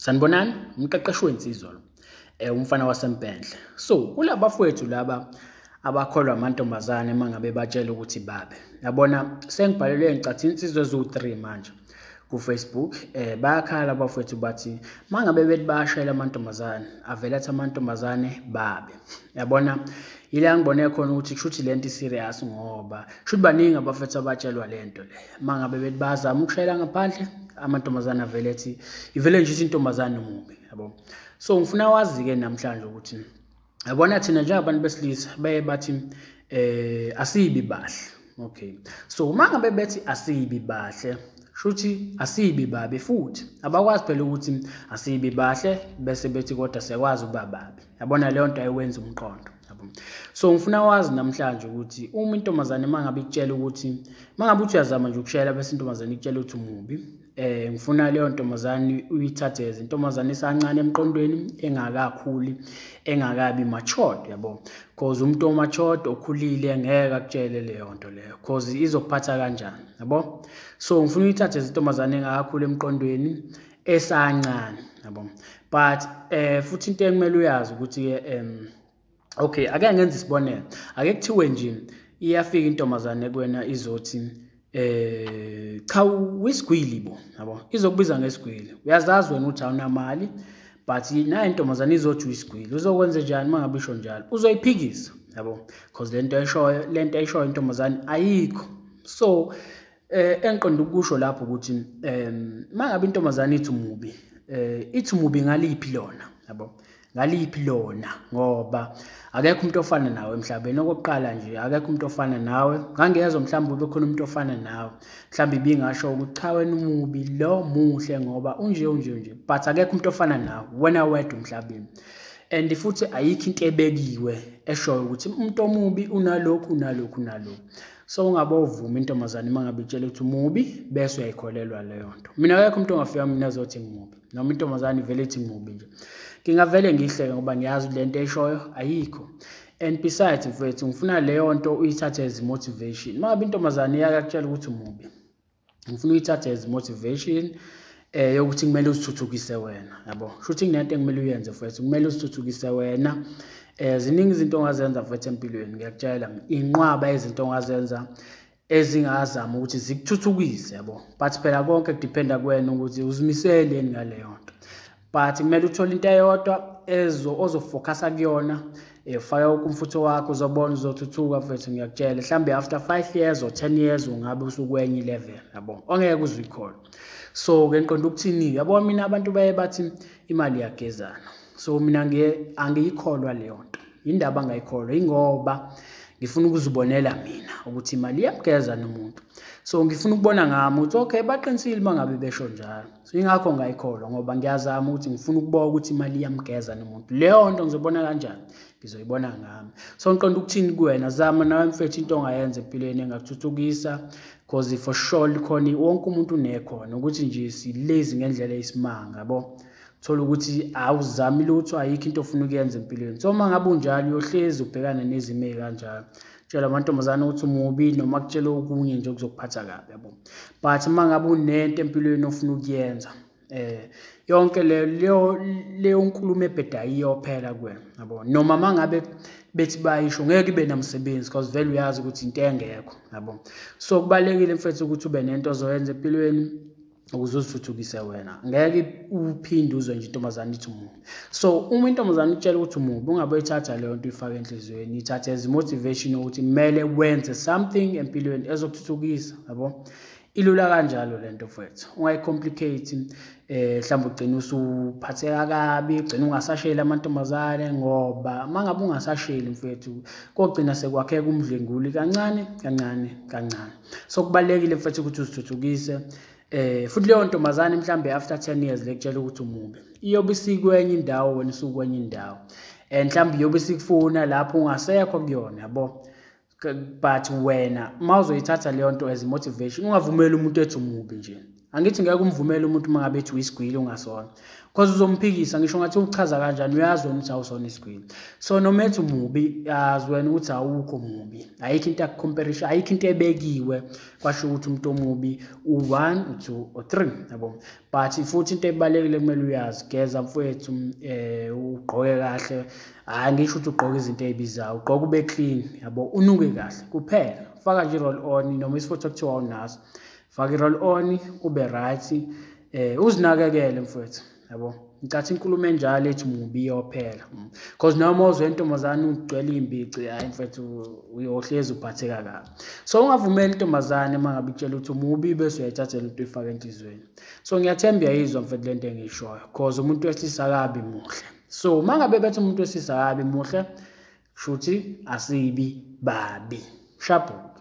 Sanibonani, umqeqeshi wensizwa lo. Umfana wasempendle. So, kulaba bafowethu laba abakholwa amantombazane mangabe batshela ukuthi babe. Yabona sengibhalelwe ngicathi insizwe ezu3 manje ku Facebook. Bayakhala abafowethu bathi mangabe bethi bayashayela amantombazane, avele athi amantombazane babe. Yabona ila ngibone khona ukuthi kushuthi lento serious ngoba shuthi baningi abafethu abatshelwa lento le. Mangabe bethi bazama ukushayela ngaphandle amantombazane avele ethi ivele nje intombazane umubi, yabo. So ngifuna wazi ke namhlanje ukuthi yabona thina njengabantu besilisa baye bathi asibi bahle. Okay. So mangabe bethi asibi bahle shuthi asibi babi futhi abakwazi phela ukuthi asibi bahle bese bethi kodwa siyakwazi ukuba babi. Yabona leyo nto ayiwenza umqondo. So ngifuna wazi namhlanje ukuthi uma intombazane mangabe ikutshela ukuthi mangabe uthi uyazama nje ukushayela bese intombazane ikutshela ukuthi umubi, ngifuna leyo ntombazane uyithathe intombazane isancane emqondweni, engakakhuli, engakabi matured, yabo. Because umuntu omatured okhulile ngeke akutshele leyo nto leyo because izokuphatha kanjani, yabo. So ngifuna uyithathe intombazane engakakhuli emqondweni, esancane, yabo. But futhi into engimele uyazi ukuthi ke okay, ake ngenze isibonelo. Ake kuthiwe nje iyafika intombazane kuwena izothi cha wisigwili bo, yabo. Izokubiza ngesigwili. Uyazazi wena ukuthi awunamali, but na intombazane izothi uyisigwili. Uzokwenza njani mangabe isho njalo? Uzoyiphikisa, yabo. Because lento ayishoyo intombazane ayikho. So engiqonda ukusho lapho ukuthi mangabe intombazane ithi umubi ngaliphi lona, yabo. Ngaliphi lona ngoba akekho umuntu ofana nawe emhlabeni. Okokuqala nje akekho umuntu ofana nawe. Ngangezwe mhlawumbe ube khona umuntu ofana nawe, mhlawumbe ibingasho ukuthi cha wena umubi lo muhle ngoba unje. But akekho umuntu ofana nawe, wena wedwa emhlabeni. And futhi ayikho into ebekiwe eshoyo ukuthi umuntu omubi unalokhu. So ungabovuma intombazane mangabe itshela ukuthi umubi bese uyayikholelwa leyo nto. Mina akekho umuntu ongafika mina azothi ngumubi, noma intombazane ivele ithi ngumubi nje. Ngingavele ngihleke ngoba ngiyazi lento eshoyo ayikho. And besides mfethu ngifuna leyo nto uyithathe as motivation. Mangabe intombazane iyakutshela ukuthi umubi, ngifuna uyithathe as motivation yokuthi kumele uzithuthukise wena, yabo. Shuthi kunento engimele uyenze mfethu, kumele uzithuthukise wena. Ziningi izinto ongazenza mfethu empilweni, ngiyakutshela. Inqwaba izinto ongazenza ezingazama ukuthi zikuthuthukise, yabo. But phela konke kudependa kuwena ukuthi uzimisele ngaleyo nto. But kumele uthole into eyodwa ozofocusa kuyona, faka umfutho wakho, uzobona uzothuthuka mfethu, ngiyakutshela. Mhlambe after 5 years or 10 years ungabe usukwenye level, yabo. Ongeke uzuyikhola. So ke ngiqonda ukuthini, yabo, mina abantu baye bathi imali yagezana. So mina angiyikholwa leyo nto. Indaba angayikholwa ingoba ngifuna ukuzibonela mina ukuthi imali iyamgezana umuntu. So ngifuna ukubona ngami ukuthi okay baqinisile mangabe besho njalo. So ingakho ngayikholwa ngoba ngiyazama ukuthi ngifuna ukubona ukuthi imali iyamgezana umuntu. Leyo nto ngizobona kanjani? Ngizoyibona ngami. So ngiqonda ukuthini kuwena, zama nawe mfethu into ongayenza empilweni engakuthuthukisa because for sure khona wonke umuntu unekhona ukuthi nje silazy ngendlela eyisimanga, yabo. Thola ukuthi awuzami lutho, ayikho into ofuna ukuyenza empilweni. So mangabe unjalo uyohlezi ubhekana nezimo kanjalo. Tshela amantombazane ukuthi umubi noma kutshela okunye nje okuzokuphatha kabi, yabo. But mangabe unento empilweni ofuna ukuyenza, yonke leyo nkulumo ebhedayo iyophela kuwena, yabo. Noma mangabe bethi bayisho ngeke ibe namsebenzi because vele uyazi ukuthi into engekho, yabo. So kubalekile mfethu ukuthi ube nento ozoyenza empilweni ukuze uzithuthukise wena. Ngeke uphinde uzwe nje intombazane ithi umubi. So uma intombazane itshela ukuthi umubi, ungabe uyithatha leyo nto uyifake enhlizweni, ithathe as motivation ukuthi kumele wenze something empilweni ezokuthuthukisa, yabo. Ilula kanjalo lento mfethu. Ungayicomplicate, mhlawumbe ugcina usuphatheka kabi, ugcina ungasashayeli amantombazane ngoba mangabe ungasashayeli mfethu kogcina sekwakheka umdlenguli kancane. So kubalekile mfethu ukuthi uzithuthukise. Futhi leyo ntombazane mhlambe after 10 years lekutshela ukuthi umubi, iyobe isikwenye indawo wena usukwenye indawo. And mhlambe iyobe isikufuna lapho ungasekho kuyona, yabo. But wena mawuzoyithatha leyo nto as motivation, ungavumeli umuntu ethi umubi nje. angithi ngeke umvumele umuntu mangabe ethi uyisigwili ungasona, because uzomphikisa ngisho ngathi uchaza kanjani uyazi wena ukuthi awusona isigwili. So noma ethi umubi yazi wena ukuthi awukho mubi, ayikho into yakucomparison, ayikho into ebekiwe kwasho ukuthi umuntu omubi u1 u2 u3 yabo. But futhi into ebalekile kumele uyazi, geza mfowethu, ugqoke kahle, ngisho ukuthi ugqoke izinto ezibizayo, ugqoke ube clean yabo, unuke kahle kuphela. Faka nje roll on noma isifutho kuthiwa awunaso, faka i-roll on ube right, uzinakekele mfowethu yabo. Ngicathi inkulumo enjalo ethi mubi iyophela, because noma uzwe intombazane ugcwele imbici, hayi mfowethu uyohlezi uphatheka kabi. So ungavumeli intombazane mangabe ikutshela ukuthi umubi bese uyayithathela into uyifaka enhlizweni. So ngiyathemba uyayizwa mfowethu lento engiyishoyo, because umuntu wesilisa kabi muhle. So mangabe bethi umuntu wesilisa kabi muhle, shuthi asibi babi. Shapo.